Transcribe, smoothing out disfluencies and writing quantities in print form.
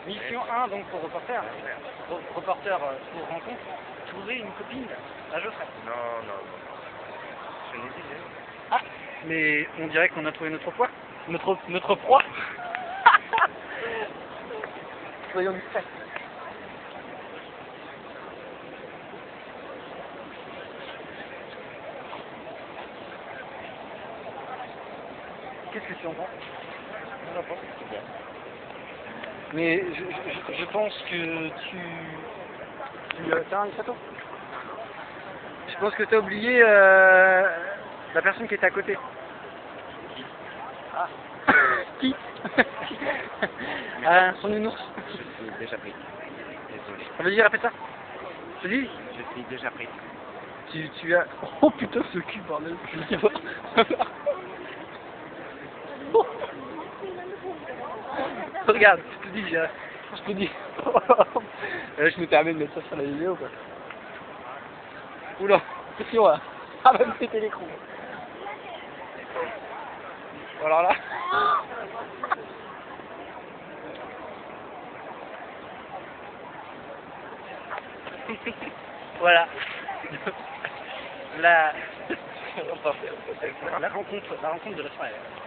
Mission 1, donc pour reporter. Reporter pour rencontre. Trouver une copine à Geoffrey. Non, non, non. Je n'ai dit. Ah, mais on dirait qu'on a trouvé notre proie. Notre proie. Soyons discrets. Qu'est-ce que tu entends? Mais je pense que tu as une photo. Je pense que tu as oublié la personne qui était à côté. Ah. Qui? Son nounours. Je suis déjà pris. Désolé. Vas-y, répète ça. Vas-y. Je suis déjà pris. Tu as... Oh putain, ce cul, bordel. Je sais pas. Regarde, je te dis, je te dis. Je me permets de mettre ça sur la vidéo, quoi. Oula, attention là. Ah, va me péter l'écran. Alors là. Voilà. La rencontre de la soirée.